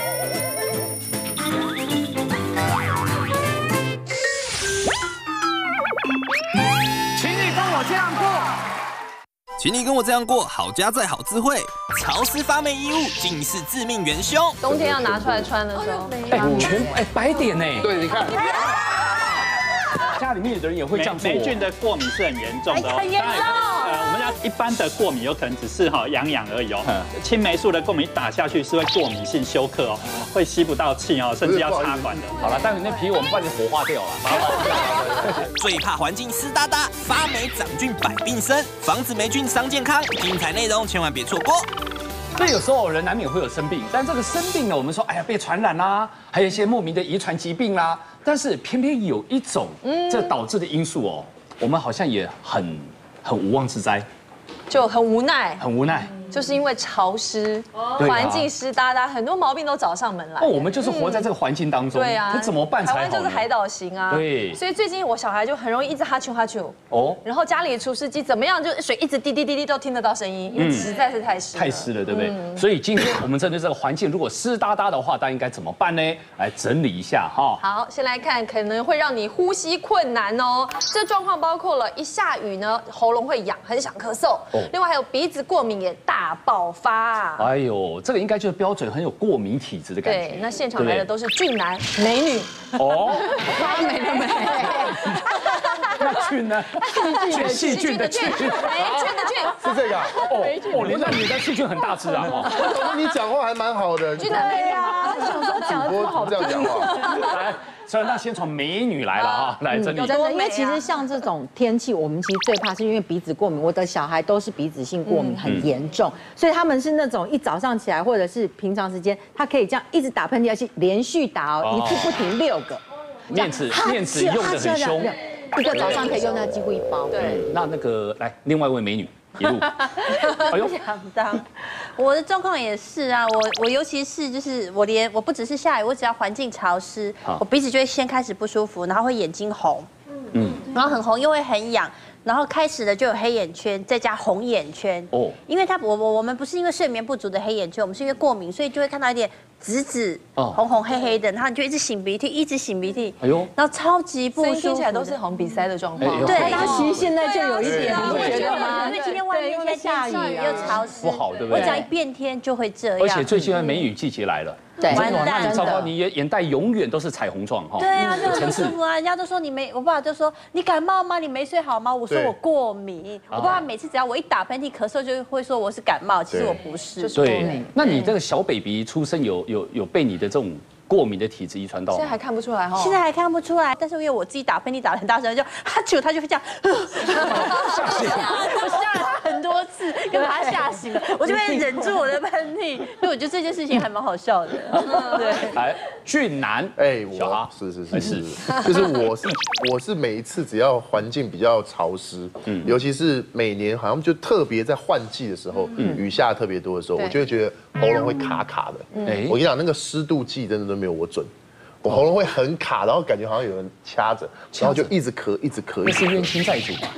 请你跟我这样过，好家在好智慧。潮湿发霉衣物竟是致命元凶。 冬天要拿出来穿的时候， 白点呢？ 对，你看， 家里面的人也会这样做。 霉菌的过敏是很严重的哦， 很严重。 我们要一般的过敏有可能只是痒痒而已哦。青霉素的过敏打下去是会过敏性休克哦，会吸不到气哦，甚至要插管的。 好了，待会那皮我们帮你火化掉了。 最怕环境湿哒哒，发霉长菌百病生，防止霉菌伤健康。精彩内容千万别错过。 所以有时候人难免会有生病，但这个生病呢，我们说哎呀被传染啦，还有一些莫名的遗传疾病啦，但是偏偏有一种这导致的因素哦，我们好像也很无妄之灾， 就很无奈， 很无奈。 就是因为潮湿， 对啊环境湿哒哒，很多毛病都找上门来。 哦，我们就是活在这个环境当中， 对啊， 这怎么办才好呢？ 台湾就是海岛型啊， 对， 所以最近我小孩就很容易一直哈啾哈啾哦， 然后家里的除湿机怎么样，就水一直滴滴滴滴都听得到声音，因为实在是太湿， 太湿了，对不对？所以今天我们针对这个环境，如果湿哒哒的话，大家应该怎么办呢？来整理一下哈。 好，先来看可能会让你呼吸困难哦。这状况包括了一下雨呢，喉咙会痒，很想咳嗽；另外还有鼻子过敏也大爆发。 哎呦，这个应该就是标准很有过敏体质的感觉。 对，那现场来的都是俊男美女哦， 发霉的霉， 那菌呢？细菌的菌， 霉菌的菌是这个啊。 哦，连那女的细菌很大只啊！ 我说你讲话还蛮好的。 俊男美女啊，想说讲的不好， 这样讲话。 来，所以那先从美女来了啊，来整理。 真的，因为其实像这种天气，我们其实最怕是因为鼻子过敏。我的小孩都是鼻子性过敏很严重，所以他们是那种一早上起来或者是平常时间，他可以这样一直打喷嚏，而且连续打哦，一次不停6个。 面纸用的很凶， 一个早上可以用到几乎1包。 对， 那个来，另外一位美女一路，哎呦， 想当，我的状况也是啊，我尤其是就是我不只是下雨，我只要环境潮湿，我鼻子就会先开始不舒服，然后会眼睛红，然后很红又会很痒。然后开始的就有黑眼圈，再加红眼圈。哦，因为我们不是因为睡眠不足的黑眼圈，我们是因为过敏，所以就会看到一点紫红红黑黑的，然后你就一直擤鼻涕，一直擤鼻涕。哎呦，然后超级不舒服， 听起来都是红鼻塞的状况。 对， 他其实现在就有一点，你觉得吗？ 因为今天外面现在下雨又潮湿， 不好，对不对？ 我只要一变天就会这样。 而且最近梅雨季节来了。 对， 那你糟糕，你眼袋永远都是彩虹状哈。 对啊，就很不舒服啊！人家都说我爸爸就说你感冒吗？你没睡好吗？我说我过敏。我爸爸每次只要我一打喷嚏、咳嗽，就会说我是感冒，其实我不是。 就是过敏。 那你这个小 baby 出生有被你的这种过敏的体质遗传到吗？ 现在还看不出来哈。 现在还看不出来，但是因为我自己打喷嚏打得很大声，就哈啾，他就会这样，吓醒，我吓了很多次，给他吓醒了，我就会忍住我的喷嚏，因为我觉得这件事情还蛮好笑的。对， 哎，俊男，小哈是，就是我是每一次只要环境比较潮湿，尤其是每年好像就特别在换季的时候，雨下特别多的时候，我就会觉得喉咙会卡卡的。我跟你讲，那个湿度计真的都没有我准。我喉咙会很卡，然后感觉好像有人掐着，然后就一直咳，一直咳。 那是冤亲债主吧？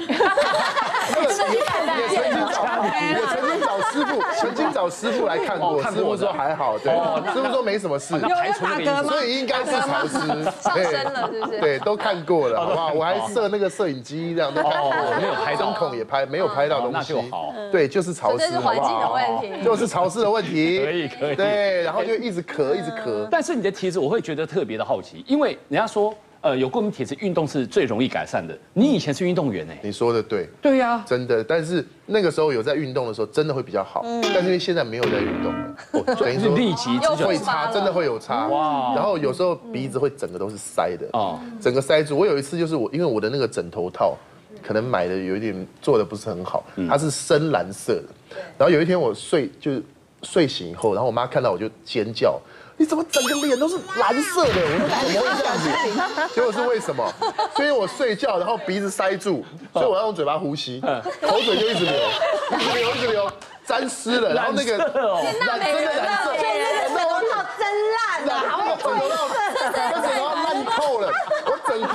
曾经找师傅来看过，师傅说还好，对，师傅说没什么事， 排除那个因素， 所以应该是潮湿， 上升了是不是？ 对，都看过了，好不好？我还设那个摄影机，这样都看过了， 没有拍针孔也拍，没有拍到东西， 那就好。 对，就是潮湿， 这是环境的问题， 就是潮湿的问题， 可以。 对，然后就一直咳，一直咳。 但是你的体质我会觉得特别的好奇，因为人家说。有过敏体质，运动是最容易改善的。你以前是运动员哎， 你说的对， 对呀， 真的。但是那个时候有在运动的时候，真的会比较好。但是因为现在没有在运动了，等于说立即会差，真的会有差。哇！然后有时候鼻子会整个都是塞的，整个塞住。我有一次就是因为我的那个枕头套，可能买的有一点做的不是很好，它是深蓝色的。然后有一天我睡醒以后，然后我妈看到我就尖叫。你怎么整个脸都是蓝色的？我说怎么会这样子？结果是为什么？所以我睡觉，然后鼻子塞住，所以我要用嘴巴呼吸，口水就一直流，沾湿了，然后那个真的蓝色， 那个枕头套真烂啊， 那个枕头套烂透了，我整颗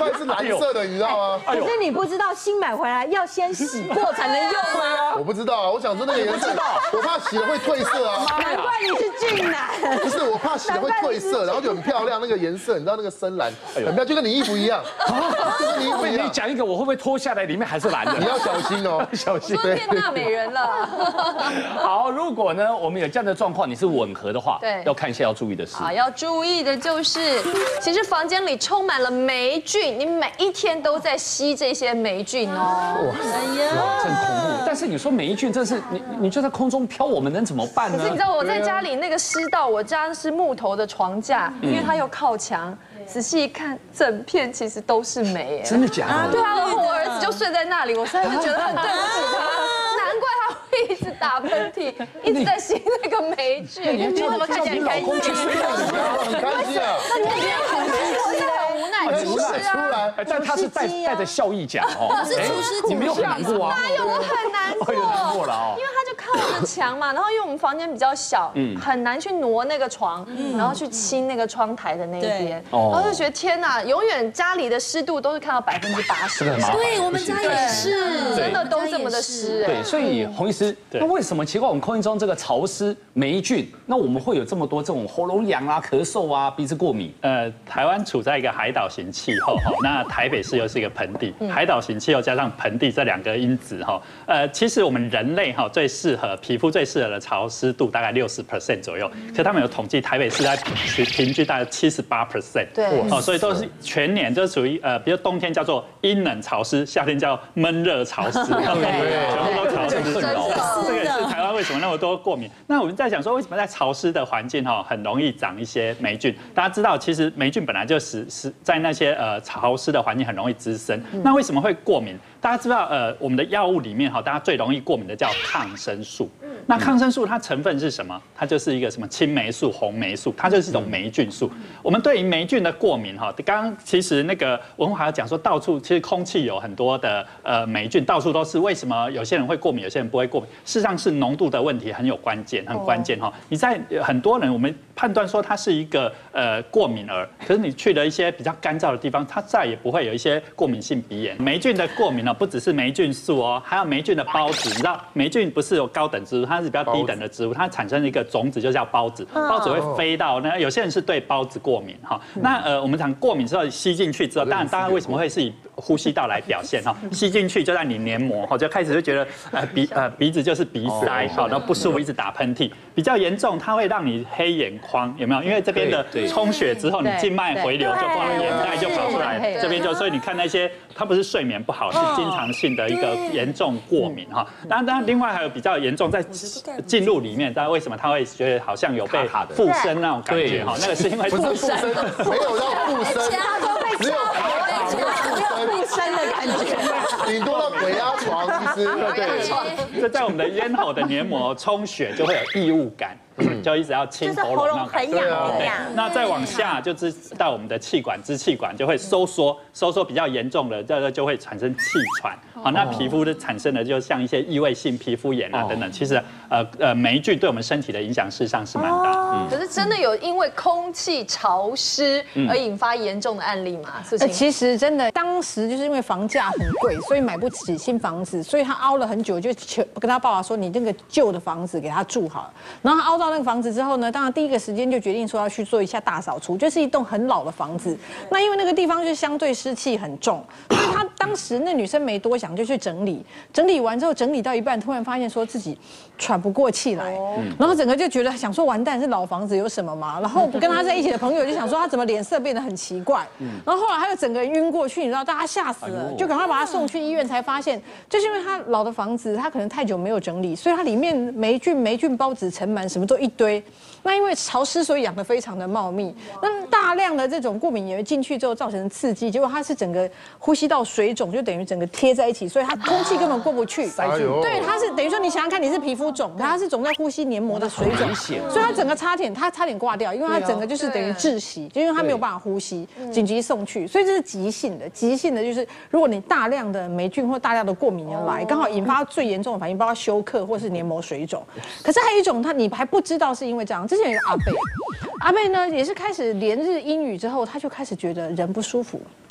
块是蓝色的，你知道吗？ 可是你不知道新买回来要先洗过才能用吗？ 我不知道啊，我想说那个颜色，我怕洗了会褪色啊。 难怪你是俊男。 不是，我怕洗了会褪色，然后就很漂亮，那个颜色，你知道那个深蓝，很漂亮，就跟你衣服一样，就跟你衣服一样。 你讲一个，我会不会脱下来里面还是蓝的？ 你要小心哦， 小心。 说变娜美人了。 好，如果呢我们有这样的状况，你是吻合的话， 对， 要看一下要注意的事。 好，要注意的就是，其实房间里充满了霉菌，你每一天都在吸这些霉菌哦。 哇，真恐怖！但是你说霉菌，真是你就在空中飘，我们能怎么办呢？ 可是你知道我在家里那个湿到，我家是木头的床架，因为它又靠墙，仔细一看，整片其实都是霉。 真的假的？ 对啊，然后我儿子就睡在那里，我实在是觉得很对不起他，难怪他会一直打喷嚏，一直在吸那个霉菌。 你怎么看起来很开心？ 很开心啊！ 那你也很无奈， 很无奈出来。 但他是带着笑意讲哦， 是厨师你没有很难过啊？ 哪有，我很难过， 有难过了哦。 因为他就靠着墙嘛，然后因为我们房间比较小，很难去挪那个床，然后去亲那个窗台的那一边，然后就觉得天哪，永远家里的湿度都是看到80%， 对，我们家也是， 真的都这么的湿。 对，所以洪医师，那为什么奇怪我们空气中这个潮湿霉菌，那我们会有这么多这种喉咙痒啊、咳嗽啊、鼻子过敏？ 台湾处在一个海岛型气候哈，那台北市又是一个盆地，海岛型气候加上盆地这2个因子哈，其实我们人类哈皮肤最适合的潮湿度大概60% 左右，可他们有统计台北市在平均大概78%， 对， 哦，所以都是全年就属于比如冬天叫做阴冷潮湿，夏天叫闷热潮湿，全部都潮湿困扰。这个也是台湾为什么那么多过敏。那我们在讲说为什么在潮湿的环境哈很容易长一些霉菌？大家知道其实霉菌本来就是在那些潮湿的环境很容易滋生。那为什么会过敏？大家知道我们的药物里面哈，大家最容易过敏的叫抗生素。那抗生素它成分是什么？它就是一个什么青霉素、红霉素，它就是一种霉菌素。我们对于霉菌的过敏哈，刚刚其实那个文华讲说到处其实空气有很多的霉菌，到处都是。为什么有些人会过敏，有些人不会过敏？事实上是浓度的问题很关键哈。你在很多人我们判断说他是一个过敏儿，可是你去了一些比较干燥的地方，他再也不会有一些过敏性鼻炎。霉菌的过敏呢，不只是霉菌素哦，还有霉菌的孢子。你知道霉菌不是有高等植物，它是比较低等的植物，它产生一个种子就叫孢子，孢子会飞到那有些人是对孢子过敏哈。那我们讲过敏之后吸进去之后，当然大家为什么会是以呼吸道来表现哈？吸进去就在你黏膜哈，就开始就觉得鼻子就是鼻塞好，然后不舒服，一直打喷嚏。比较严重，它会让你黑眼眶，有没有？因为这边的充血之后，你静脉回流就把眼袋就跑出来，这边就所以你看那些它不是睡眠不好，是经常性的一个严重过敏哈。当然另外还有比较严重在进入里面，大家为什么他会觉得好像有被附身那种感觉哈？那个是因为附身没有到附身，只有附身的感觉， 顶多到鬼压床，其实对，这在我们的咽喉的黏膜充血就会有异物感。就一直要清喉咙， 很痒很痒。 那再往下就是到我们的气管、支气管就会收缩比较严重的，就会产生气喘。好，那皮肤的产生的就像一些异位性皮肤炎啊等等。其实霉菌对我们身体的影响事实上是蛮大。 可是真的有因为空气潮湿而引发严重的案例吗？ 其实真的，当时就是因为房价很贵，所以买不起新房子，所以他熬了很久，就跟他爸爸说：“你那个旧的房子给他住好了。”然后他熬到那个房子之后呢，当然第一个时间就决定说要去做一下大扫除，就是一栋很老的房子。那因为那个地方就相对湿气很重，所以他当时那女生没多想就去整理，整理完之后整理到一半，突然发现说自己喘不过气来，然后整个就觉得想说完蛋，是老房子有什么嘛？然后跟他在一起的朋友就想说他怎么脸色变得很奇怪，然后后来他就整个人晕过去，你知道大家吓死了，就赶快把他送去医院，才发现就是因为他老的房子，他可能太久没有整理，所以它里面霉菌孢子尘螨什么都一堆。那因为潮湿，所以养得非常的茂密。那大量的这种过敏源进去之后，造成刺激，结果它是整个呼吸道水肿，就等于整个贴在一起，所以它空气根本过不去。对，它是等于说你想想看，你是皮肤肿，它是肿在呼吸黏膜的水肿，所以它整个差点挂掉，因为它整个就是等于窒息，就因为它没有办法呼吸，紧急送去。所以这是急性的就是如果你大量的霉菌或大量的过敏源来，刚好引发最严重的反应，包括休克或是黏膜水肿。可是还有一种，你还不知道是因为这样。之前有一个阿伯呢也是开始连日阴雨之后，他就开始觉得人不舒服。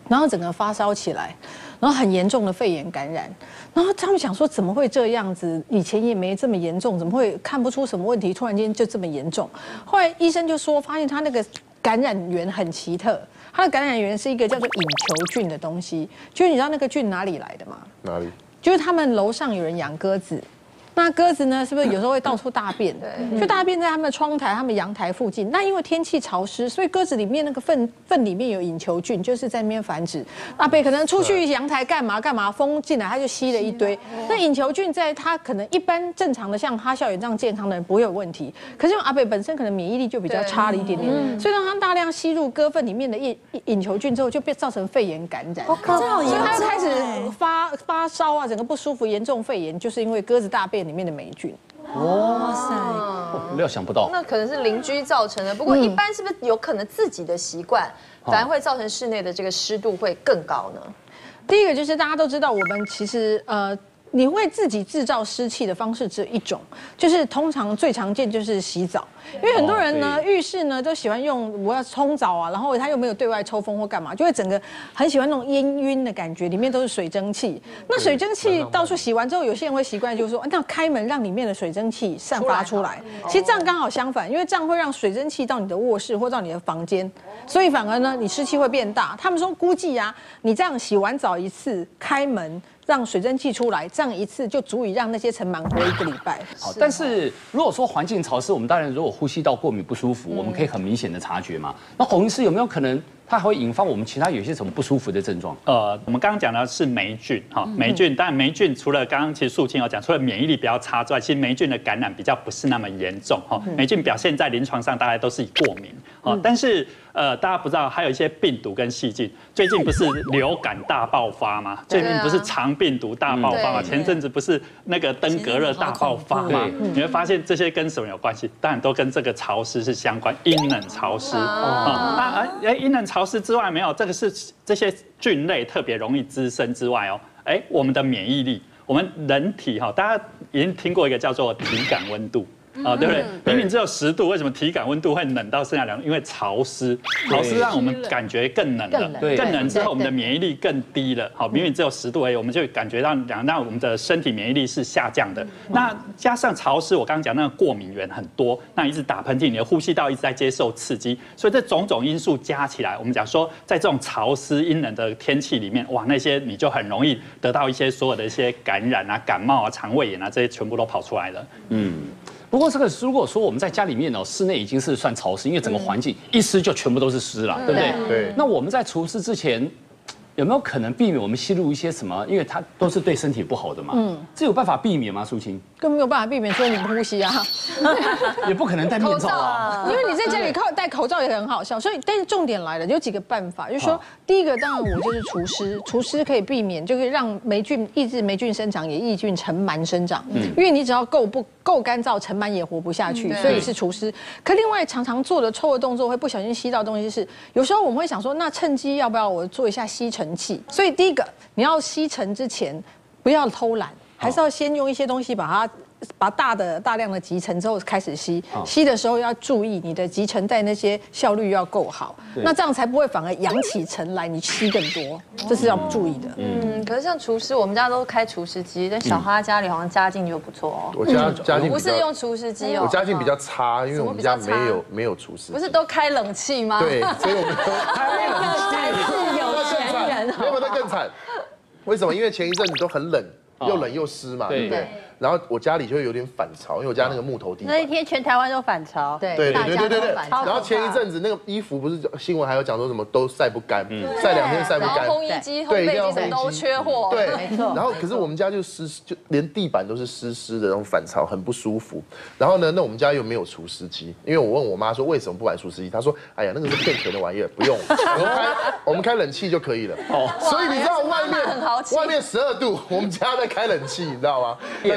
然后整个发烧起来，然后很严重的肺炎感染。然后他们想说怎么会这样子？以前也没这么严重，怎么会看不出什么问题？突然间就这么严重。后来医生就说，发现他那个感染源很奇特，他的感染源是一个叫做隐球菌的东西。就是你知道那个菌哪里来的吗？ 哪里？ 就是他们楼上有人养鸽子。那鸽子呢，是不是有时候会到处大便？对，就大便在他们的窗台、他们阳台附近。那因为天气潮湿，所以鸽子里面那个粪里面有隐球菌，就是在那边繁殖。阿北可能出去阳台干嘛，风进来他就吸了一堆。那隐球菌在他可能一般正常的像哈孝远这样健康的人不会有问题，可是因为阿北本身可能免疫力就比较差了一点点，所以让他大量吸入鸽粪里面的隐球菌之后，就造成肺炎感染。所以他就开始发烧啊，整个不舒服，严重肺炎，就是因为鸽子大便里面的霉菌。 哇塞，料想不到。 那可能是邻居造成的，不过一般是不是有可能自己的习惯，反而会造成室内的这个湿度会更高呢？ 第一个就是大家都知道，我们其实你会自己制造湿气的方式只有一种，就是通常最常见就是洗澡，因为很多人呢浴室呢都喜欢用我要冲澡啊，然后他又没有对外抽风或干嘛，就会整个很喜欢那种烟晕的感觉，里面都是水蒸气。那水蒸气到处洗完之后，有些人会习惯就是说，那开门让里面的水蒸气散发出来。其实这样刚好相反，因为这样会让水蒸气到你的卧室或到你的房间，所以反而呢你湿气会变大。他们说估计啊，你这样洗完澡一次，开门让水蒸气出来，这样一次就足以让那些尘螨活1个礼拜。 好，但是如果说环境潮湿，我们当然如果呼吸道过敏不舒服，我们可以很明显的察觉嘛。那洪医师有没有可能它还会引发我们其他有些什么不舒服的症状？ 我们刚刚讲的是霉菌，霉菌，但霉菌除了刚刚其实素清有讲，除了免疫力比较差之外，其实霉菌的感染比较不是那么严重，霉菌表现在临床上大概都是以过敏，但是大家不知道还有一些病毒跟细菌，最近不是流感大爆发吗？最近不是肠病毒大爆发吗？前阵子不是那个登革热大爆发吗？你会发现这些跟什么有关系？当然都跟这个潮湿是相关，阴冷潮湿阴冷潮湿之外，没有这个是这些菌类特别容易滋生之外我们的免疫力，我们人体大家已经听过一个叫做体感温度。对不对？明明只有10度，为什么体感温度会冷到剩下2度？因为潮湿让我们感觉更冷了，更冷之后我们的免疫力更低了。好，明明只有10度而已，我们就感觉到那我们的身体免疫力是下降的。那加上潮湿，我刚刚讲那个过敏源很多，那一直打喷嚏，你的呼吸道一直在接受刺激，所以这种种因素加起来，我们讲说，在这种潮湿阴冷的天气里面，哇，那些你就很容易得到一些所有的一些感染啊、感冒啊、肠胃炎啊，这些全部都跑出来了。 不过这个如果说我们在家里面室内已经是算潮湿，因为整个环境一湿就全部都是湿了，对不对？ 对。 那我们在除湿之前，有没有可能避免我们吸入一些什么？因为它都是对身体不好的嘛。这有办法避免吗？素清？ 根本没有办法避免，所以你不呼吸啊， 也不可能戴面罩啊。 因为你在家里戴口罩也很好笑，所以但是重点来了，有几个办法，就是说第一个当然我就是除湿，除湿可以避免，就可以让抑制霉菌生长，也抑菌尘螨生长。因为你只要够干燥，尘螨也活不下去，所以是除湿。可另外常常做的臭的动作会不小心吸到东西是，有时候我们会想说，那趁机要不要我做一下吸尘器？所以第一个你要吸尘之前不要偷懒，还是要先用一些东西把大量的集尘之后开始吸，吸的时候要注意你的集尘袋那些效率要够好，那这样才不会反而扬起尘来，你吸更多，这是要注意的。 可是像除湿，我们家都开除湿机，但小花家里好像家境就不错哦。 我家境不是用除湿机哦， 我家境比较差，因为我们家没有除湿机。 不是都开冷气吗？ 对，所以我们都开冷气是有钱人， 没有那更惨。为什么？因为前一阵子都很冷，又冷又湿嘛，对不对？然后我家里就会有点反潮，因为我家那个木头地板。 那一天全台湾都反潮。 对。然后前一阵子那个衣服不是新闻还有讲说什么都晒不干，晒2天晒不干。 烘衣机、烘焙机都缺货。 对，没错。然后可是我们家就连地板都是湿的那种反潮，很不舒服。然后呢，那我们家又没有除湿机，因为我问我妈说为什么不买除湿机，她说哎呀那个是骗钱的玩意儿，不用，我们开冷气就可以了。所以你知道外面12度，我们家在开冷气，你知道吗？很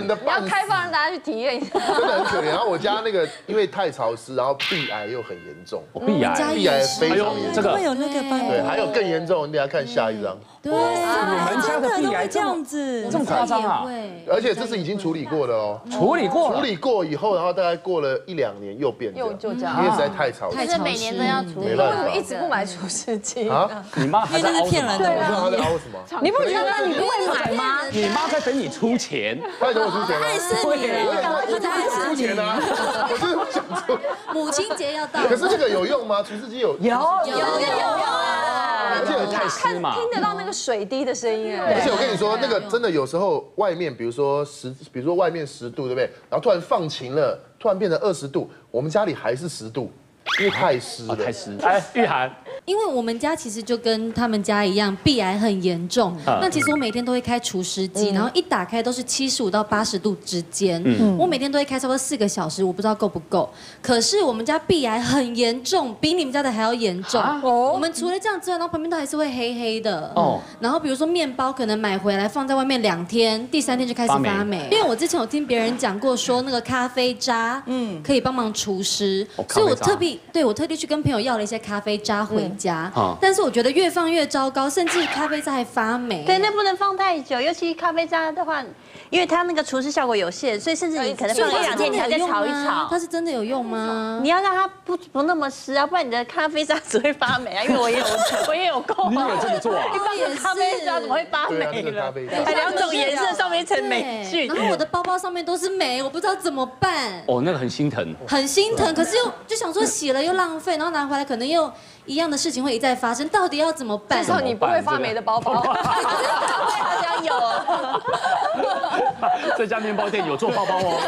的半死。 你要开放让大家去体验一下， 真的很可怜。然后我家那个因为太潮湿，然后壁癌又很严重， 壁癌非常严重。 这个会有那个对，还有更严重，你等下看下一张。 对， 我们家的壁癌这样子， 这么夸张啊？ 而且这是已经处理过的哦， 处理过以后，然后大概过了1、2年又变， 就这样， 因为实在太潮湿， 就是每年都要处理。 没办法。 一直不买除湿机啊？ 你妈还在凹什么？ 骗人的。 我不知道她在凹什么。 你不觉得你不会买吗？ 你妈在等你出钱， 她在等我出钱吗？ 爱死你了，她在爱死你出钱啊！我真的不想出。 母亲节要到， 可是这个有用吗？除湿机有。 而且太湿嘛， 听得到那个水滴的声音哎。 而且我跟你说，那个真的有时候外面，比如说外面10度，对不对？然后突然放晴了，突然变成20度，我们家里还是10度，因为太湿了。 太湿。哎，玉涵。 因为我们家其实就跟他们家一样，壁癌很严重。那其实我每天都会开除湿机，然后一打开都是75到80度之间。我每天都会开差不多4个小时，我不知道够不够。可是我们家壁癌很严重，比你们家的还要严重。我们除了这样之外，然后旁边都还是会黑黑的。然后比如说面包可能买回来放在外面2天，第3天就开始发霉。因为我之前有听别人讲过，说那个咖啡渣，可以帮忙除湿，所以我特地去跟朋友要了一些咖啡渣回家。但是我觉得越放越糟糕，甚至咖啡渣还发霉。 对，那不能放太久，尤其咖啡渣的话，因为它那个除湿效果有限，所以甚至你可能放1、2天，你还在炒一炒。 它是真的有用吗？ 你要让它不那么湿啊，不然你的咖啡渣只会发霉啊。因为我也有过， 你有这么做啊？ 一般的咖啡渣怎么会发霉了？还2种颜色上面一层霉菌， 然后我的包包上面都是霉，我不知道怎么办。 哦，那个很心疼， 很心疼。可是又就想说洗了又浪费，然后拿回来可能又一样的事情会一再发生，到底要怎么办？ 至少你不会发霉的包包， 好像有。 这家面包店有做包包哦。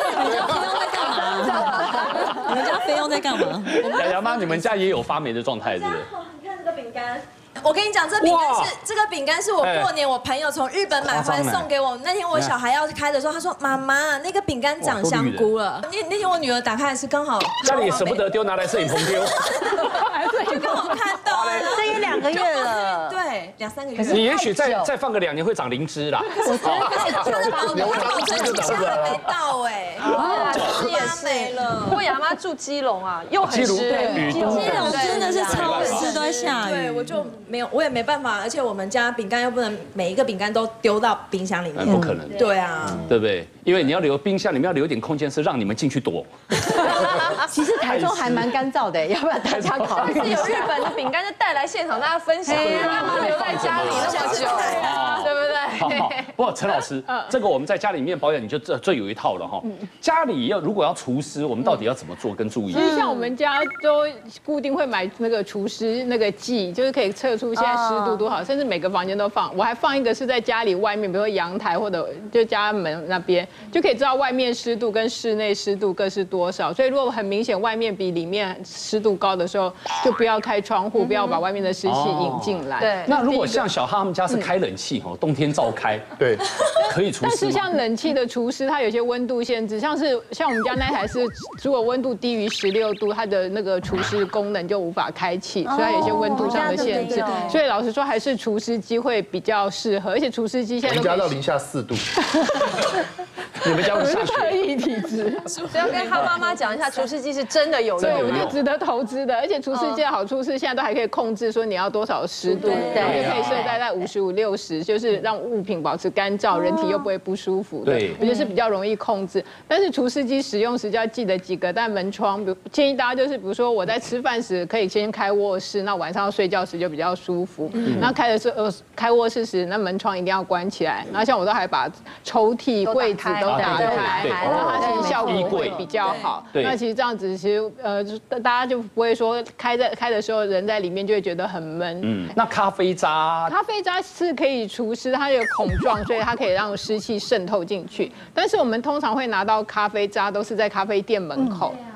你们家菲佣在干嘛？ 雅雅妈，你们家也有发霉的状态，是不是？ 你看这个饼干。我跟你讲，这个饼干是我过年我朋友从日本买回来送给我。那天我小孩要开的时候，他说：“妈妈，那个饼干长香菇了。”那天我女儿打开来吃，刚好家里舍不得丢，拿来摄影棚丢， 就刚好看到。 这也2个月了， 对，2、3个月。 你也许再放个2年会长灵芝啦。 我觉得它的保存期限还没到哎，也没了。 不过雅妈住基隆啊，又很湿， 基隆真的是超湿，都在下雨。 对，我就没有，我也没办法，而且我们家饼干又不能每一个饼干都丢到冰箱里面， 不可能。 对啊， 对不对？因为你要留冰箱里面要留一点空间，是让你们进去躲。 其实台中还蛮干燥的，要不然大家考虑一下。 有日本的饼干就带来现场，大家分享，干嘛留在家里那么久，对不对？ 好，不过陈老师，这个我们在家里面保养，你就最有一套了哈。家里如果要除湿，我们到底要怎么做跟注意？ 其实像我们家都固定会买那个除湿那个剂，就是可以测出现在湿度多少，甚至每个房间都放。我还放一个是在家里外面，比如说阳台或者就家门那边，就可以知道外面湿度跟室内湿度各是多少。所以如果很明显外面比里面湿度高的时候，就不要开窗户，不要把外面的湿气引进来。 对。 那如果像小哈他们家是开冷气哦，冬天照开，对，可以除湿。 但是像冷气的除湿，它有些温度限制，像我们家那台是如果温度低于16度，它的那个除湿功能就无法开启，所以它有些温度上的限制。所以老实说，还是除湿机会比较适合，而且除湿机现在都加到零下4度。 你们家是特异体质， 所以要跟他妈妈讲一下，除湿机是真的有用， 对，我就值得投资的。而且除湿机的好处是，现在都还可以控制说你要多少湿度，也可以设在55、60，就是让物品保持干燥，人体又不会不舒服的。我觉得是比较容易控制。但是除湿机使用时就要记得几个，但门窗，建议大家就是比如说我在吃饭时可以先开卧室，那晚上要睡觉时就比较舒服。那开卧室时，那门窗一定要关起来。然后像我都还把抽屉、柜子都打开，让它其实效果会比较好。那其实这样子，其实大家就不会说开的时候人在里面就会觉得很闷。 那咖啡渣是可以除湿，它有孔状，所以它可以让湿气渗透进去。但是我们通常会拿到咖啡渣都是在咖啡店门口。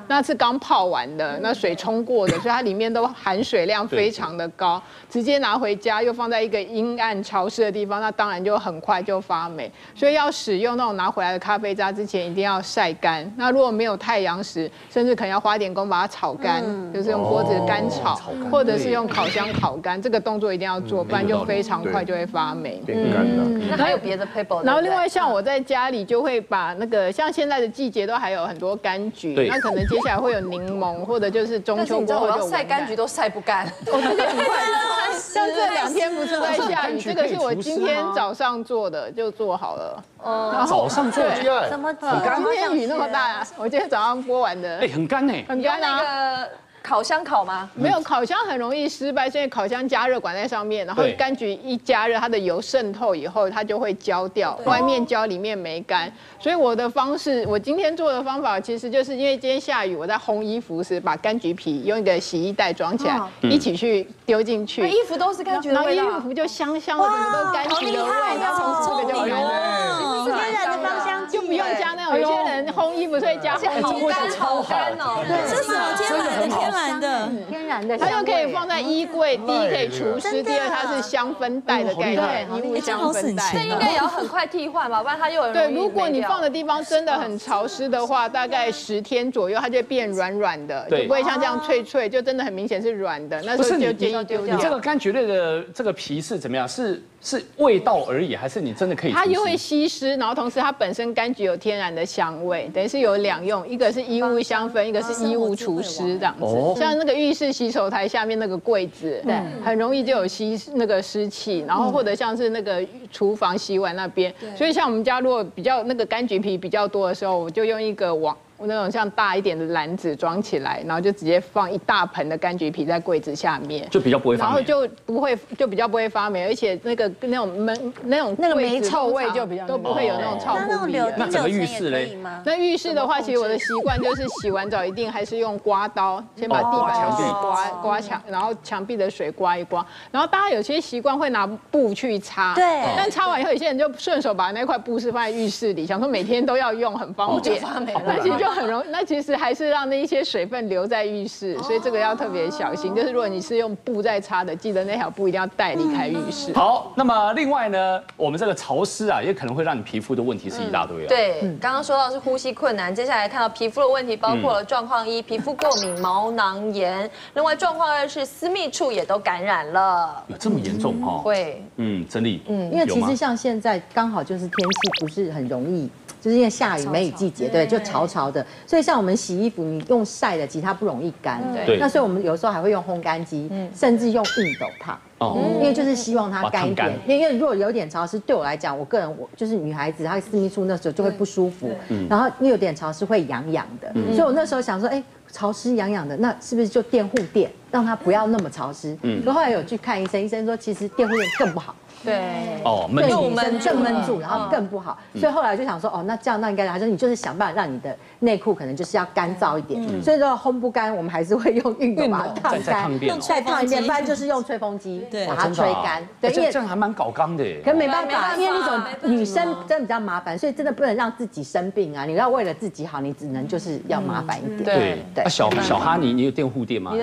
那是刚泡完的，那水冲过的，所以它里面都含水量非常的高，直接拿回家又放在一个阴暗潮湿的地方，那当然就很快就发霉。所以要使用那种拿回来的咖啡渣之前，一定要晒干。那如果没有太阳时，甚至可能要花点功把它炒干，就是用锅子干炒，或者是用烤箱烤干，这个动作一定要做，不然就非常快就会发霉。 变干了。 那还有别的 paper？ 然后另外像我在家里就会把那个像现在的季节都还有很多柑橘，那可能接下来会有柠檬，或者就是中秋过后就晒柑橘都晒不干。 我这个很快，像这2天不是在下雨，这个是我今天早上做的，就做好了。 早上做的， 怎么很干？今天雨那么大，我今天早上剥完的。 哎，很干哎， 很干啊。 烤箱烤吗？ 没有，烤箱很容易失败，所以烤箱加热管在上面，然后柑橘一加热，它的油渗透以后，它就会焦掉，外面焦，里面没干。所以我的方式，我今天做的方法，其实就是因为今天下雨，我在烘衣服时，把柑橘皮用一个洗衣袋装起来，一起去丢进去， 衣服都是柑橘的味道， 然后衣服就香香的，整个都是柑橘的味道，从这个就来了。 天然的芳香剂， 就不用加那种有些人烘衣服所以加烘好干好干哦， 这是什么天然的， 它又可以放在衣柜，第一可以除湿，第二它是香氛袋的概念，衣物香氛袋。 这应该也要很快替换吧，不然它又对。如果你放的地方真的很潮湿的话，大概10天左右，它就变软软的，就不会像这样脆脆，就真的很明显是软的。那时候就建议丢掉。 你这个柑橘类的这个皮是怎么样？是味道而已，还是你真的可以？ 它又会吸湿，然后同时它本身柑橘有天然的香味，等于是有2用，一个是衣物香氛，一个是衣物除湿这样子。像那个浴室洗手台下面那个柜子，对，很容易就有吸那个湿气，然后或者像是那个厨房洗碗那边，所以像我们家如果比较那个柑橘皮比较多的时候，我就用一个那种像大一点的篮子装起来，然后就直接放一大盆的柑橘皮在柜子下面， 就比较不会发霉， 然后就比较不会发霉，而且那个那种霉臭味就比较都不会有那种臭扑鼻。 那整个浴室嘞？ 那浴室的话，其实我的习惯就是洗完澡一定还是用刮刀，先把地板刮墙，然后墙壁的水刮一刮，然后大家有些习惯会拿布去擦， 对， 但擦完以后，有些人就顺手把那块布是放在浴室里，想说每天都要用，很方便，那其实就很容易，那其实还是让那一些水分留在浴室，所以这个要特别小心。就是如果你是用布在擦的，记得那条布一定要带离开浴室。 好，那么另外呢，我们这个潮湿啊，也可能会让你皮肤的问题是一大堆啊。 对，刚刚说到是呼吸困难，接下来看到皮肤的问题，包括了状况1，皮肤过敏、毛囊炎；另外状况2是私密处也都感染了。 有这么严重哈？ 会， 真理， 因为其实像现在刚好就是天气不是很容易。就是因为下雨梅雨季节，对，就潮潮的，所以像我们洗衣服，你用晒的，其实它不容易干，对。那所以我们有时候还会用烘干机，甚至用熨斗烫，因为就是希望它干一点。因为如果有点潮湿，对我来讲，我个人我就是女孩子，她私密处那时候就会不舒服，然后因为有点潮湿会痒痒的，所以我那时候想说，哎，潮湿痒痒的，那是不是就垫护垫，让它不要那么潮湿？可后来有去看医生，医生说其实垫护垫更不好。 对， 闷住， 更闷住，然后更不好，所以后来就想说，那这样那应该，还是你就是想办法让你的内裤可能就是要干燥一点，所以说烘不干，我们还是会用熨斗把它烫干，再烫一遍，不然就是用吹风机把它吹干。 对，因为这样还蛮搞刚的。 可没办法，因为那种女生真的比较麻烦，所以真的不能让自己生病啊！你要为了自己好，你只能就是要麻烦一点。 对，小哈你有垫护垫吗？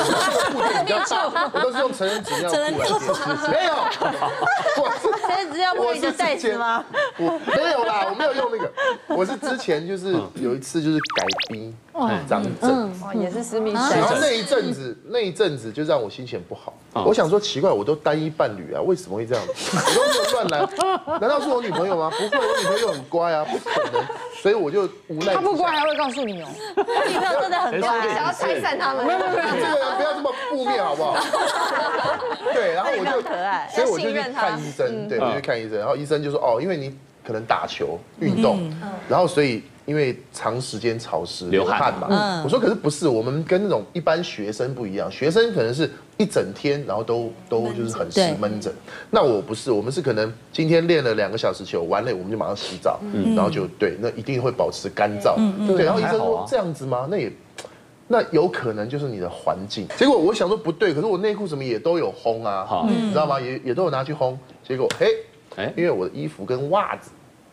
我都是用成人纸尿布，没有。 成人纸尿布你就袋子吗？ 我没有啦，我没有用那个。我是之前就是有一次就是改逼长疹， 也是私密处。 然后那一阵子就让我心情不好。我想说奇怪，我都单一伴侣啊，为什么会这样？我都没有乱来，难道是我女朋友吗？不会，我女朋友很乖啊，不可能。所以我就无奈。 她不乖还会告诉你哦。 她女朋友真的很乖， 想要拆散他们。 没有，这个人不要这么负面好不好？对，然后我就，所以我就去看医生，对，我去看医生，然后医生就说，因为你可能打球运动，然后所以因为长时间潮湿流汗嘛，我说可是不是，我们跟那种一般学生不一样，学生可能是一整天，然后都就是很湿闷着，那我不是，我们是可能今天练了2个小时球，完了我们就马上洗澡，然后就对，那一定会保持干燥，对，然后医生说这样子吗？那有可能就是你的环境。结果我想说不对，可是我内裤什么也都有烘啊，你知道吗？也都有拿去烘。结果因为我的衣服跟袜子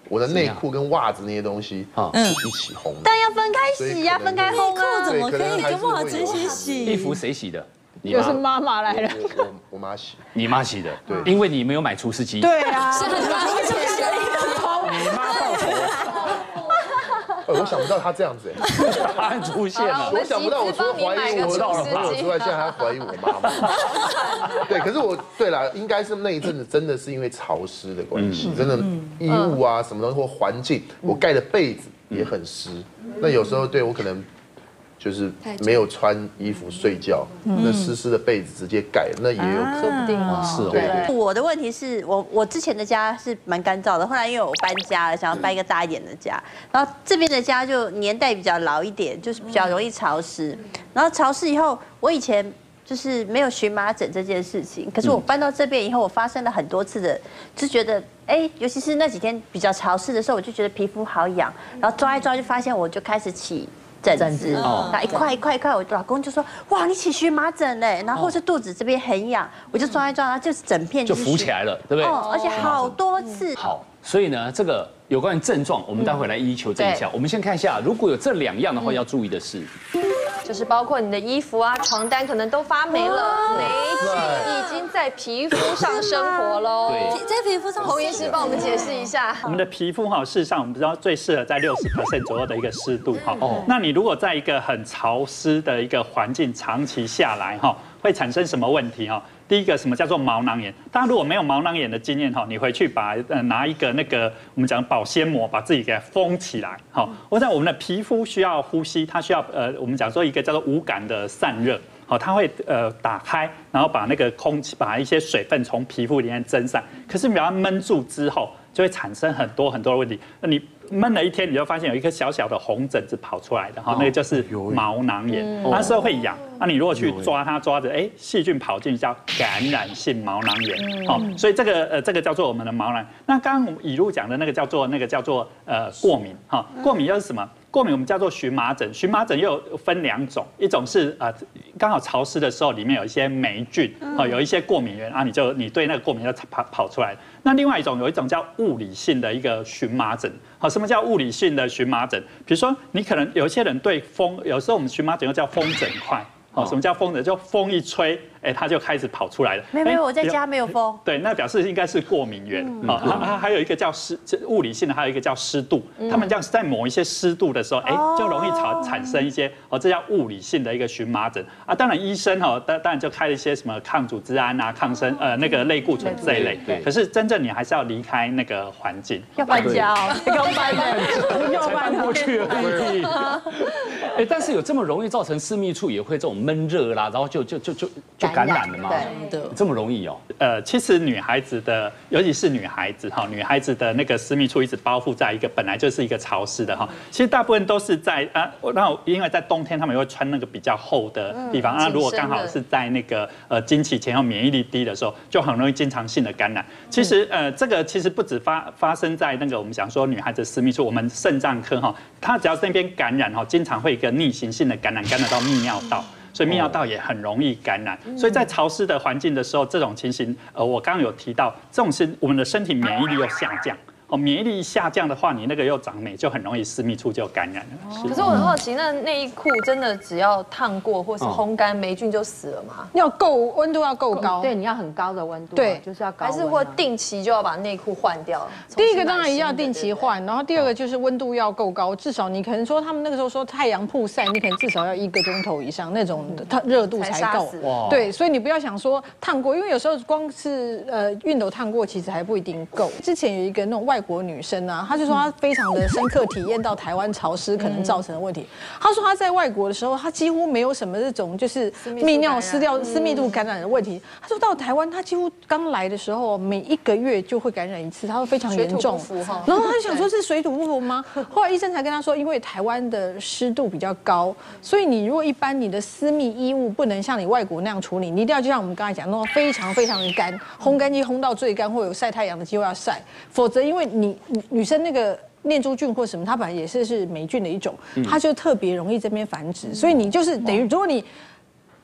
我的内裤跟袜子那些东西是一起烘的。 但要分开洗呀，分开烘啊。 怎么可以跟袜子一起洗？ 衣服谁洗的？ 又是妈妈来了。 我妈洗。 你妈洗的， 对， 因为你没有买除湿机。 对啊， 是很多钱。 你妈报仇。 我想不到他这样子答案出现了。 我想不到，我除了怀疑我朋友之外，现在还怀疑我妈妈。对，可是对啦，应该是那一阵子真的是因为潮湿的关系，真的衣物啊什么东西或环境，我盖的被子也很湿。那有时候对我可能就是没有穿衣服睡觉，那湿的被子直接盖，那也有可能。 是哦。 对，我的问题是我之前的家是蛮干燥的，后来因为我搬家了，想要搬一个大一点的家，然后这边的家就年代比较老一点，就是比较容易潮湿。然后潮湿以后，我以前就是没有荨麻疹这件事情，可是我搬到这边以后，我发生了很多次的，就觉得尤其是那几天比较潮湿的时候，我就觉得皮肤好痒，然后抓一抓就发现我就开始起疹子，那一块一块一块，我老公就说：“哇，你起荨麻疹嘞！”然后或是肚子这边很痒，我就抓一抓，它就是整片就浮起来了，对不对？ 而且好多次。 好，所以呢，这个有关于症状，我们待会来一一求证一下。我们先看一下，如果有这2样的话，要注意的是， 就是包括你的衣服啊、床单可能都发霉了，霉菌已经在皮肤上生活喽。 对， 在皮肤上， 洪医师帮我们解释一下。 我们的皮肤事实上我们知道最适合在60% 左右的一个湿度哈。那你如果在一个很潮湿的一个环境长期下来哈，会产生什么问题哈？第一个，什么叫做毛囊炎？大家如果没有毛囊炎的经验哈，你回去拿一个我们讲保鲜膜，把自己给封起来。好，我想我们的皮肤需要呼吸，它需要我们讲说一个叫做无感的散热。好，它会打开，然后把那个空气，把一些水分从皮肤里面蒸散。可是你把它闷住之后，就会产生很多的问题。那你闷了一天，你就发现有一颗小小的红疹子跑出来的哈，那个就是毛囊炎，那时候会痒。那你如果去抓它，抓着细菌跑进去叫感染性毛囊炎。哦，所以这个叫做我们的毛囊。那刚刚以路讲的那个叫做过敏哈，过敏又是什么？过敏我们叫做荨麻疹，荨麻疹又有分2种，一种是刚好潮湿的时候里面有一些霉菌，有一些过敏源啊，你对那个过敏就跑出来。那另外有一种叫物理性的一个荨麻疹。好，什么叫物理性的荨麻疹？比如说你可能有一些人对风，有时候我们荨麻疹又叫风疹块。哦，什么叫风疹？就风一吹，它就开始跑出来了。 没有，我在家没有风。 对，那表示应该是过敏源。好，还有一个叫物理性的，还有一个叫湿度。他们这样在某一些湿度的时候，就容易产生一些这叫物理性的一个荨麻疹啊。当然医生当然就开了一些什么抗组织胺啊、抗生那个类固醇这一类。对。可是真正你还是要离开那个环境。 要搬家哦， 要搬的，要搬过去而已。但是有这么容易造成私密处也会这种闷热啦，然后就感染了吗？ 对， 这么容易哦。 其实女孩子的，尤其是女孩子哈，女孩子的那个私密处一直包覆在一个本来就是一个潮湿的哈。其实大部分都是在因为在冬天他们会穿那个比较厚的地方啊，如果刚好是在那个经期前后免疫力低的时候，就很容易经常性的感染。其实这个其实不止发生在那个我们讲说女孩子私密处，我们肾脏科哈，它只要是那边感染哈，经常会一个逆行性的感染到泌尿道。所以泌尿道也很容易感染，所以在潮湿的环境的时候，这种情形，我刚刚有提到，这种是我们的身体免疫力又下降。免疫力下降的话，你那个又长霉，就很容易私密处就感染了。 可是我很好奇，那内衣裤真的只要烫过或是烘干，霉菌就死了吗？ 温度要够高， 对，你要很高的温度， 对， 就是要高。 还是或定期就要把内裤换掉？ 第一个当然一定要定期换，然后第二个就是温度要够高，至少你可能说他们那个时候说太阳曝晒，你可能至少要1个钟头以上，那种它热度才够。对，所以你不要想说烫过，因为有时候光是熨斗烫过，其实还不一定够。之前有一个那种外国女生啊，她就说她非常的深刻体验到台湾潮湿可能造成的问题。她说她在外国的时候，她几乎没有什么这种就是泌尿私密度感染的问题。她说到台湾，她几乎刚来的时候，每1个月就会感染1次，她说非常严重。然后她就想说是水土不服吗？后来医生才跟她说，因为台湾的湿度比较高，所以你如果一般你的私密衣物不能像你外国那样处理，你一定要就像我们刚才讲，弄得非常非常的干，烘干机烘到最干，或有晒太阳的机会要晒，否则因为女生那个念珠菌或什么，它本来也是霉菌的一种，它就特别容易这边繁殖，所以你就是等于如果你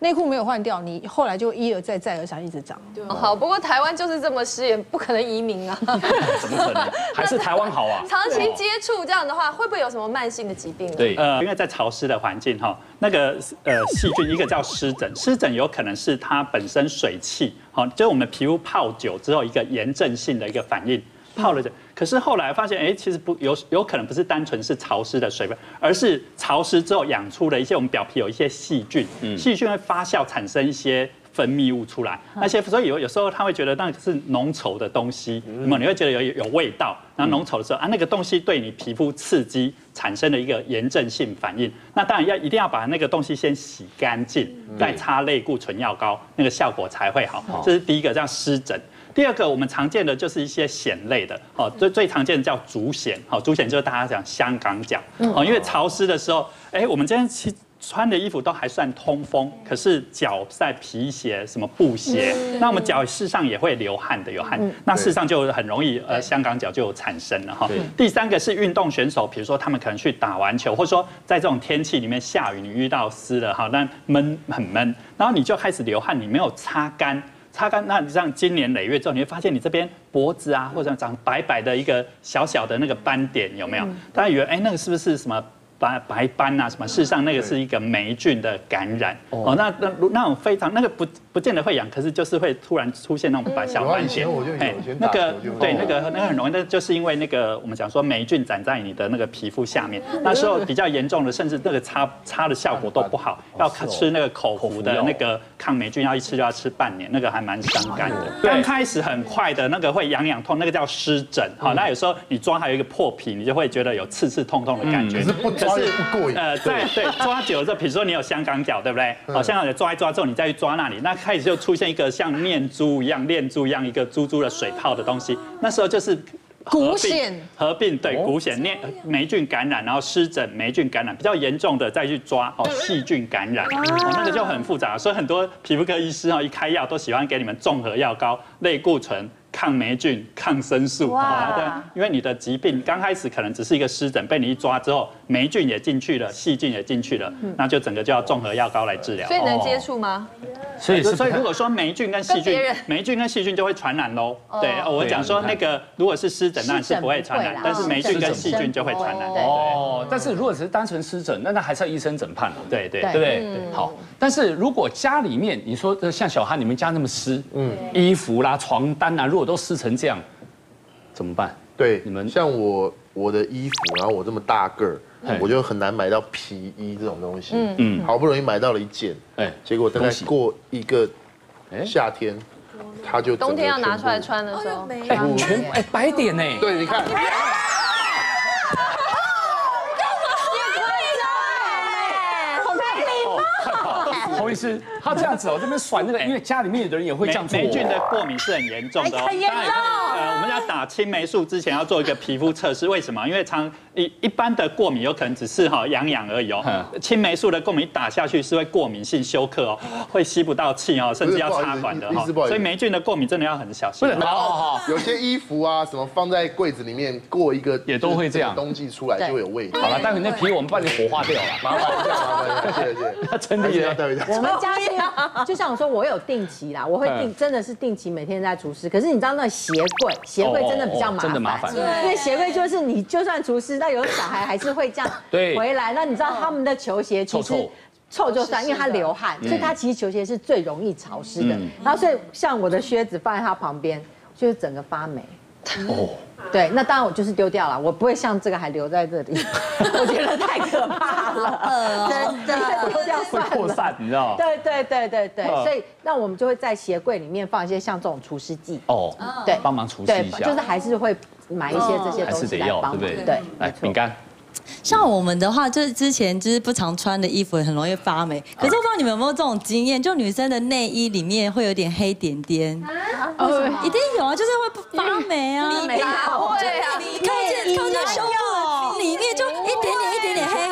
内裤没有换掉，你后来就一而再再而三一直长。 好，不过台湾就是这么湿，也不可能移民啊。 怎么可能？还是台湾好啊？ 长期接触这样的话，会不会有什么慢性的疾病？ 对， 因为在潮湿的环境哈，那个细菌一个叫湿疹，湿疹有可能是它本身水气，好，就是我们皮肤泡久之后一个炎症性的一个反应。泡了可是后来发现，哎，其实有可能不是单纯是潮湿的水分，而是潮湿之后养出了一些我们表皮有一些细菌，细菌会发酵产生一些分泌物出来，所以有时候他会觉得那是浓稠的东西，你会觉得有味道，然后浓稠的时候那个东西对你皮肤刺激产生了一个炎症性反应，那当然一定要把那个东西先洗干净，再擦类固醇药膏，那个效果才会好。这是第一个，这样湿疹。第二个我们常见的就是一些癣类的，最常见的叫足癣，足癣就是大家讲香港脚，因为潮湿的时候，我们今天穿的衣服都还算通风，可是脚在皮鞋、什么布鞋，那我们脚事实上也会流汗的，有汗，那事实上就很容易香港脚就产生了哈。第三个是运动选手，比如说他们可能去打完球，或者说在这种天气里面下雨，你遇到湿了哈，那很闷，然后你就开始流汗，你没有擦干，那你这样经年累月之后，你会发现你这边脖子啊，或者长白白的一个小小的那个斑点，有没有？大家以为那个是不是什么白斑啊什么？事实上那个是一个霉菌的感染。那种非常那个不见得会痒，可是就是会突然出现那种白小斑点。那个很容易，那就是因为那个我们讲说霉菌长在你的那个皮肤下面，那时候比较严重的，甚至那个擦的效果都不好，要吃那个口服的那个抗霉菌药，一吃就要吃半年，那个还蛮伤肝的。刚开始很快的那个会痒痛，那个叫湿疹。好，那有时候你抓还有一个破皮，你就会觉得有刺痛的感觉。可是不过瘾。 对，抓久了之后，比如说你有香港脚，对不对？好，香港脚抓一抓之后，你再去抓那里，那开始就出现一个像念珠一样、链珠一样一个珠的水泡的东西，那时候就是骨癣合并，对，骨癣霉菌感染，然后湿疹霉菌感染，比较严重的再去抓细菌感染，那个就很复杂，所以很多皮肤科医师一开药都喜欢给你们综合药膏、类固醇、抗霉菌、抗生素啊，因为你的疾病刚开始可能只是一个湿疹，被你一抓之后，霉菌也进去了，细菌也进去了，那就整个就要综合药膏来治疗。 所以能接触吗？ 所以如果说霉菌跟细菌就会传染喽。对，我讲说那个如果是湿疹，那是不会传染，但是霉菌跟细菌就会传染。 但是如果只是单纯湿疹，那还是要医生诊判了。 对不对？好，但是如果家里面你说像小韩你们家那么湿，衣服啦、床单啊，如果都湿成这样，怎么办？ 对，你们像我的衣服，然后我这么大个儿，我就很难买到皮衣这种东西。好不容易买到了一件，结果大概过一个夏天，它就冬天要拿出来穿的时候， 全白点呢。 对，你看。 洪医师，他这样子这边甩那个，因为家里面的人也会这样做。 霉菌的过敏是很严重的， 很严重。 我们要打青霉素之前要做一个皮肤测试，为什么？因为一般的过敏有可能只是痒而已哦。青霉素的过敏打下去是会过敏性休克哦，会吸不到气哦，甚至要插管的哈。所以霉菌的过敏真的要很小心。 有些衣服啊什么放在柜子里面过一个也都会这样， 冬季出来就会有味道。 好了，待会那皮我们帮你火化掉了， 麻烦一下，谢谢。 他真的要带回家。 我们家是就像我说，我有定期啦，我会真的是定期每天在除湿。可是你知道那鞋柜真的比较麻烦， 真的麻烦。 因为鞋柜就是你就算除湿，那有小孩还是会这样回来。那你知道他们的球鞋其实臭就算，因为他流汗，所以他其实球鞋是最容易潮湿的。然后所以像我的靴子放在他旁边，就是整个发霉。对，那当然我就是丢掉了，我不会像这个还留在这里，我觉得太可怕了，真的丢掉算了， 会扩散，你知道吗？ 对，所以那我们就会在鞋柜里面放一些像这种除湿剂， 对，帮忙除湿一下， 就是还是会买一些这些东西来帮忙，对不对？ 来，饼干。 像我们的话，就是之前就是不常穿的衣服很容易发霉。可是我不知道你们有没有这种经验，就女生的内衣里面会有点黑点点。一定有啊，就是会发霉啊。 里面会啊， 靠近胸部里面就一点点黑黑的。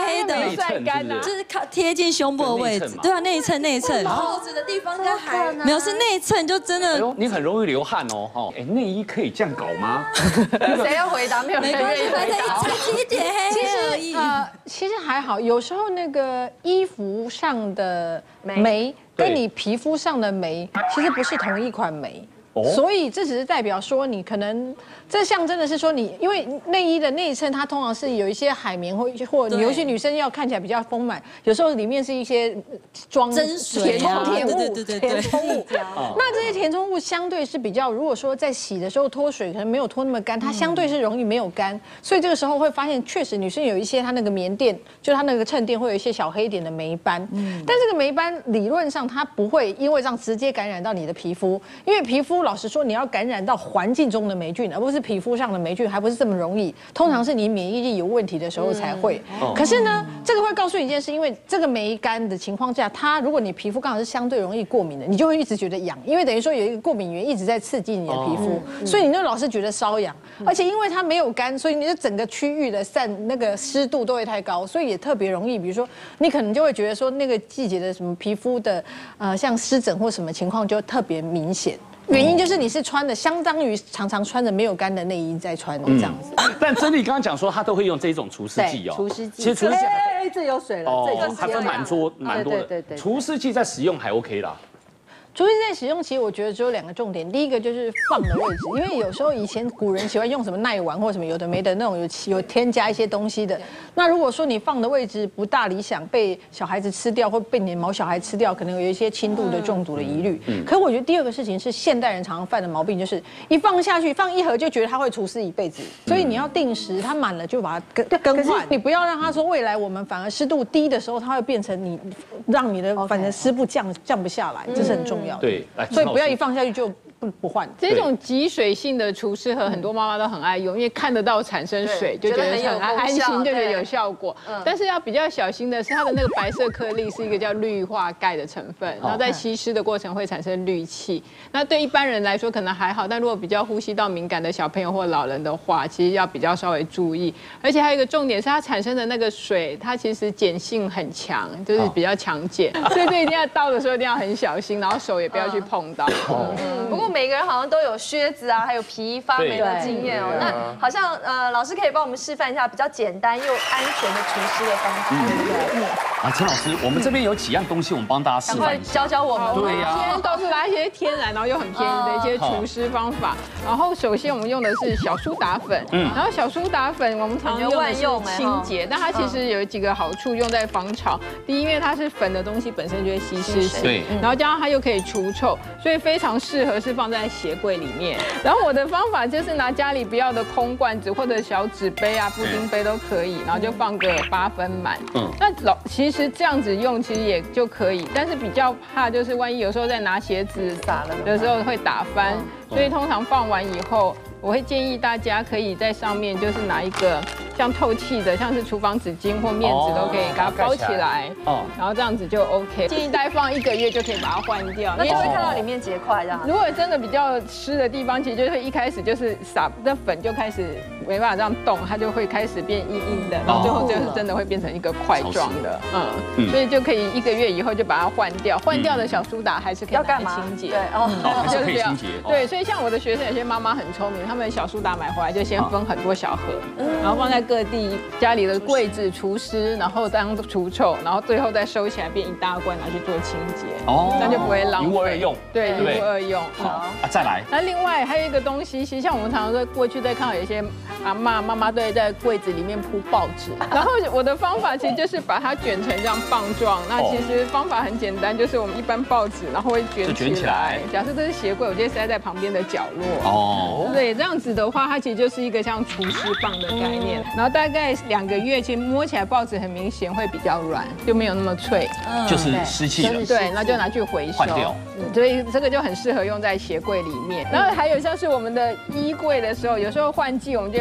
晒干啊， 就是靠贴近胸部的位置，对啊，内衬。 扣子的地方应该还没有，是内衬就真的。 你很容易流汗哦，哎，内衣可以这样搞吗？ 谁要回答？没有人愿意回答。 一点黑而已。 其实还好，有时候那个衣服上的眉跟你皮肤上的眉其实不是同一款眉。所以这只是代表说你可能这象征的是说你，因为内衣的内衬它通常是有一些海绵或有些女生要看起来比较丰满，有时候里面是一些真水啊， 填充物。那这些填充物相对是比较，如果说在洗的时候脱水可能没有脱那么干，它相对是容易没有干，所以这个时候会发现确实女生有一些它那个棉垫，就它那个衬垫会有一些小黑点的霉斑。但这个霉斑理论上它不会因为这样直接感染到你的皮肤，因为皮肤老实说，你要感染到环境中的霉菌，而不是皮肤上的霉菌，还不是这么容易。通常是你免疫力有问题的时候才会。可是呢，这个会告诉你一件事，因为这个霉干的情况下，它如果你皮肤刚好是相对容易过敏的，你就会一直觉得痒，因为等于说有一个过敏源一直在刺激你的皮肤，所以你就老是觉得瘙痒。而且因为它没有干，所以你的整个区域的那个湿度都会太高，所以也特别容易。比如说，你可能就会觉得说那个季节的什么皮肤的像湿疹或什么情况就特别明显。原因就是你是穿的，相当于常常穿着没有干的内衣在穿这样子。 但珍妮刚刚讲说，她都会用这种除湿剂哦。 除湿剂， 其实除湿剂， 这有水了，这已经它分蛮多的。对。除湿剂在使用还 OK 啦。 除湿剂在使用，其实我觉得只有2个重点。第一个就是放的位置，因为有时候以前古人喜欢用什么耐丸或什么有的没的那种有添加一些东西的。那如果说你放的位置不大理想，被小孩子吃掉或被你的毛小孩吃掉，可能有一些轻度的中毒的疑虑。可是我觉得第2个事情是现代人常常犯的毛病，就是一放下去放1盒就觉得它会除湿一辈子，所以你要定时，它满了就把它更换。你不要让它说未来我们反而湿度低的时候，它会变成你让你的反正湿布降不下来，这是很重要的。 对， 所以不要一放下去就不换。 这种集水性的除湿盒，很多妈妈都很爱用，因为看得到产生水，就觉得很安心，就觉得有效果。但是要比较小心的是，它的那个白色颗粒是一个叫氯化钙的成分，然后在吸湿的过程会产生氯气。那对一般人来说可能还好，但如果比较呼吸道敏感的小朋友或老人的话，其实要比较稍微注意。而且还有一个重点是，它产生的那个水，它其实碱性很强，就是比较强碱，所以这一定要倒的时候一定要很小心，然后手也不要去碰到。 不过每个人好像都有靴子啊，还有皮衣发霉的经验哦。那好像老师可以帮我们示范一下比较简单又安全的除湿的方法，对不对？ 陈老师，我们这边有几样东西，我们帮大家示范一下。 教我们。 对呀。 今天告诉大家一些天然然后又很便宜的一些除湿方法。然后首先我们用的是小苏打粉，然后小苏打粉我们常用的是清洁，但它其实有几个好处，用在防潮。第一，因为它是粉的东西，本身就会吸湿水， 对。 然后加上它又可以除臭，所以非常适合是放在鞋柜里面。然后我的方法就是拿家里不要的空罐子或者小纸杯啊、布丁杯都可以，然后就放个8分满。那其实这样子用其实也就可以，但是比较怕就是万一有时候在拿鞋子洒了的时候会打翻，所以通常放完以后，我会建议大家可以在上面就是拿一个像透气的，像是厨房纸巾或面纸都可以给它包起来，然后这样子就 OK。建议大概放1个月就可以把它换掉， 那就会看到里面结块这样。 如果真的比较湿的地方，其实就会一开始就是撒那粉就开始没办法这样动，它就会开始变硬硬的，然后最后就是真的会变成一个块状的，所以就可以1个月以后就把它换掉。换掉的小苏打还是可以拿来清洁， 对，就是可以清洁。 对，所以像我的学生有些妈妈很聪明，他们小苏打买回来就先分很多小盒，然后放在各地家里的柜子除湿，然后当除臭，然后最后再收起来变一大罐拿去做清洁，这样就不会浪费。 一物二用， 对，一物二用。 好，再来。 那另外还有一个东西，其实像我们常常在过去在看到有些妈妈都会在柜子里面铺报纸，然后我的方法其实就是把它卷成这样棒状。那其实方法很简单，就是我们一般报纸，然后会卷起来。假设这是鞋柜，我就塞在旁边的角落。对，这样子的话，它其实就是一个像除湿棒的概念。然后大概2个月，其实摸起来报纸很明显会比较软，就没有那么脆， 就是湿气了。 对，那就拿去回收换掉。 所以这个就很适合用在鞋柜里面。然后还有像是我们的衣柜的时候，有时候换季，我们就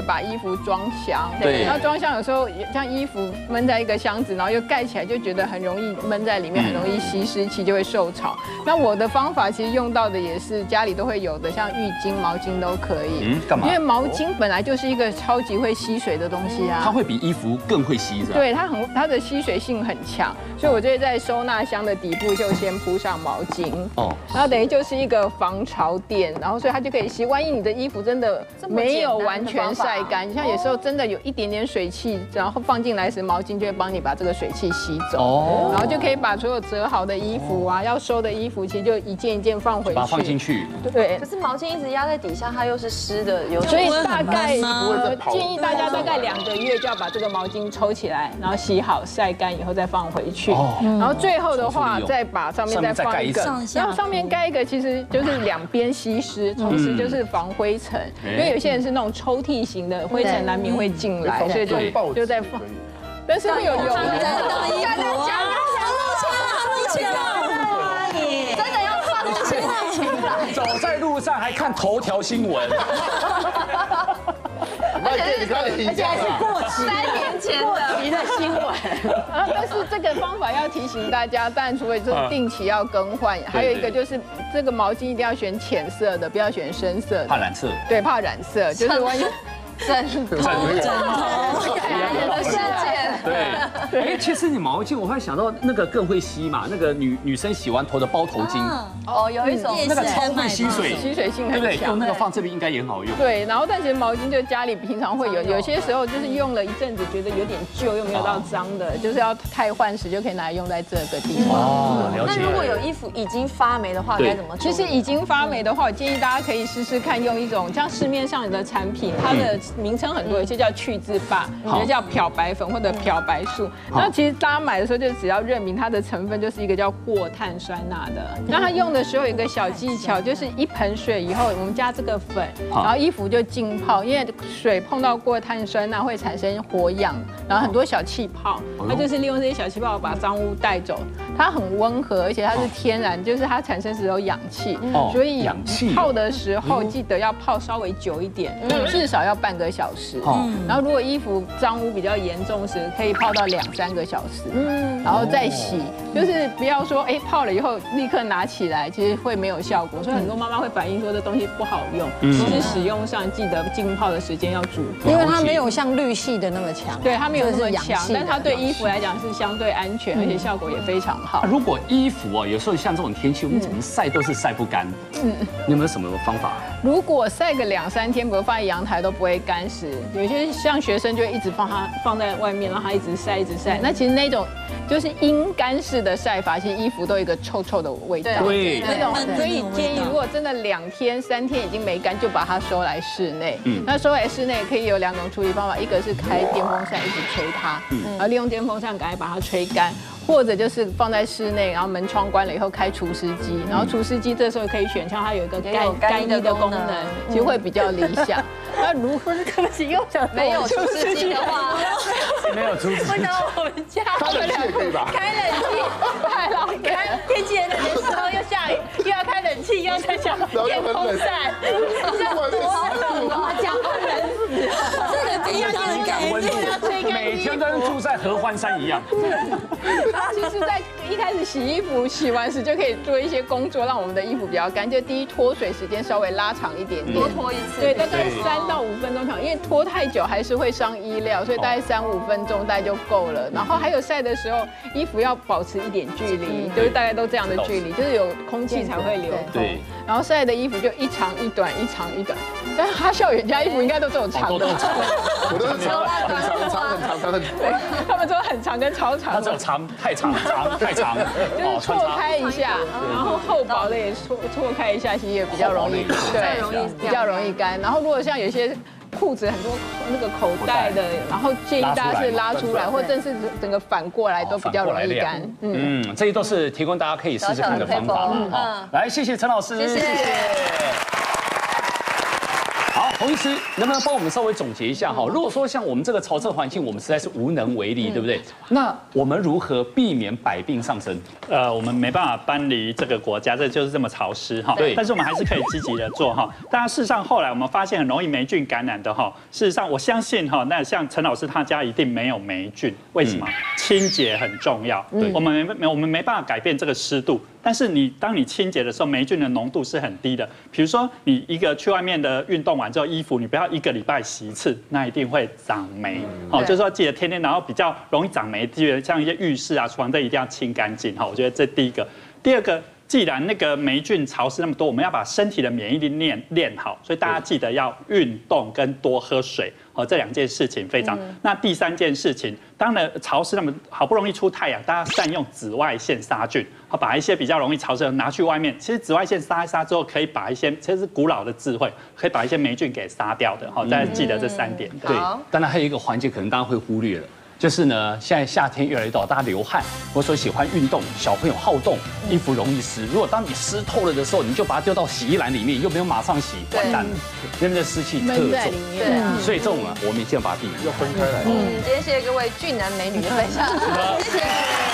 把衣服装箱， 对， 然后装箱有时候像衣服闷在一个箱子，然后又盖起来，就觉得很容易闷在里面，很容易吸湿气，就会受潮。那我的方法其实用到的也是家里都会有的，像浴巾、毛巾都可以。干嘛？因为毛巾本来就是一个超级会吸水的东西啊， 它会比衣服更会吸，是吧？ 对，它的吸水性很强，所以我就会在收纳箱的底部就先铺上毛巾，然后等于就是一个防潮垫，然后所以它就可以吸。万一你的衣服真的没有完全晒干，像有时候真的有一点点水汽，然后放进来时，毛巾就会帮你把这个水汽吸走，然后就可以把所有折好的衣服啊，要收的衣服，其实就一件一件放回去， 把它放进去。 对。可是毛巾一直压在底下，它又是湿的， 所以大概建议大家大概2个月就要把这个毛巾抽起来，然后洗好晒干以后再放回去。然后最后的话，再把上面再放一个，然后上面盖一个，其实就是两边吸湿，同时就是防灰尘。因为有些人是那种抽屉型的，灰尘难免会进来，所以就在放。但是会有油的。 真的要放进来。 走在路上还看头条新闻。 而且还是过期 3年前的新闻。 但是这个方法要提醒大家，当然除了就是定期要更换，还有一个就是这个毛巾一定要选浅色的，不要选深色的， 怕染色。 对，怕染色，就是万一。 枕头感人的事件。 对，其实你毛巾我会想到那个更会吸嘛，那个女生洗完头的包头巾。 有一种那个超会吸水， 吸水性很强， 那个放这边应该也很好用。 对，然后但其实毛巾就家里平常会有些时候就是用了一阵子，觉得有点旧又没有到脏的，就是要汰换时就可以拿来用在这个地方。 那如果有衣服已经发霉的话，该怎么处理？ 其实已经发霉的话，我建议大家可以试试看用一种像市面上的产品，它的名称很多，有些叫去渍霸，有些叫漂白粉或者漂白素。那其实大家买的时候就只要认明它的成分就是一个叫过碳酸钠的。那它用的时候有一个小技巧，就是一盆水以后我们加这个粉，然后衣服就浸泡，因为水碰到过碳酸钠会产生活氧，然后很多小气泡，它就是利用这些小气泡把脏污带走。它很温和，而且它是天然，就是它产生时有氧气，所以泡的时候记得要泡稍微久一点，至少要半个小时。然后如果衣服脏污比较严重时，可以泡到2-3个小时，然后再洗，就是不要说泡了以后立刻拿起来，其实会没有效果。所以很多妈妈会反映说这东西不好用，其实使用上记得浸泡的时间要足够， 因为它没有像氯系的那么强， 对，它没有那么强，但它对衣服来讲是相对安全，而且效果也非常好。 如果衣服有时候像这种天气，我们怎么晒都是晒不干，你有没有什么方法？ 如果晒个2-3天，比如放在阳台都不会干时，有些像学生就会一直放在外面，让它一直晒一直晒。那其实那种就是阴干式的晒法，其实衣服都有一个臭臭的味道。 对， 那种所以建议，如果真的2天3天已经没干，就把它收来室内。那收来室内可以有2种处理方法，一个是开电风扇一直吹它，然后利用电风扇赶快把它吹干。或者就是放在室内，然后门窗关了以后开除湿机，然后除湿机这时候可以选像它有一个干衣的功能，其实会比较理想。那如果对不起，又想没有除湿机的话， 没有除湿机， 为什么我们家开冷气可以吧？ 开冷气太老干，天气很冷的时候又下雨，又要开冷气，又要再讲电风扇， 我讲话冷死， 这个比较敏感温度，每天都跟住在合欢山一样。 其实，在一开始洗衣服洗完时就可以做一些工作，让我们的衣服比较干。就第一，脱水时间稍微拉长一点点， 多脱一次， 对，大概3到5分钟长，因为拖太久还是会伤衣料，所以大概3-5分钟大概就够了。然后还有晒的时候，衣服要保持一点距离，就是大概都这样的距离，就是有空气才会流通。对。然后晒的衣服就一长一短，一长一短。但是哈校园家衣服应该都这种长的， 我都是长，很长。 对，他们说很长跟超长。 它只有长太长，长太长， 就是错开一下，然后厚薄的也错开一下，其实也比较容易，对，比较容易干。然后如果像有些裤子很多那个口袋的，然后建议大家是拉出来，或者是整个反过来都比较容易干。 这些都是提供大家可以试试看的方法了。来，谢谢陈老师，谢谢。好， 洪医师，能不能帮我们稍微总结一下哈？如果说像我们这个潮湿环境，我们实在是无能为力，对不对？那我们如何避免百病上身？ 我们没办法搬离这个国家，这就是这么潮湿哈。 对。 但是我们还是可以积极的做哈。当然，事实上后来我们发现很容易霉菌感染的哈。事实上，我相信哈，那像陈老师他家一定没有霉菌，为什么？清洁很重要。对。我们没办法改变这个湿度。但是当你清洁的时候，霉菌的浓度是很低的。比如说，你一个去外面的运动完之后，衣服你不要1个礼拜洗一次，那一定会长霉。哦，就是说记得天天，然后比较容易长霉，像一些浴室啊、厨房这一定要清干净。哈，我觉得这第一个。第二个，既然那个霉菌潮湿那么多，我们要把身体的免疫力练好，所以大家记得要运动跟多喝水。哦，这2件事情非常。那第3件事情，当然潮湿那么好不容易出太阳，大家善用紫外线杀菌，好把一些比较容易潮湿的拿去外面。其实紫外线杀一杀之后，可以把一些这是古老的智慧，可以把一些霉菌给杀掉的。好，大家记得这3点。 对，当然还有一个环节可能大家会忽略了。就是呢，现在夏天越来越到，大家流汗，我所喜欢运动，小朋友好动，衣服容易湿。如果当你湿透了的时候，你就把它丢到洗衣篮里面，又没有马上洗，完蛋了，那边的湿气特重。对，所以这种呢，我们一定要把它避免， 要分开来。 今天谢谢各位俊男美女的分享，谢谢。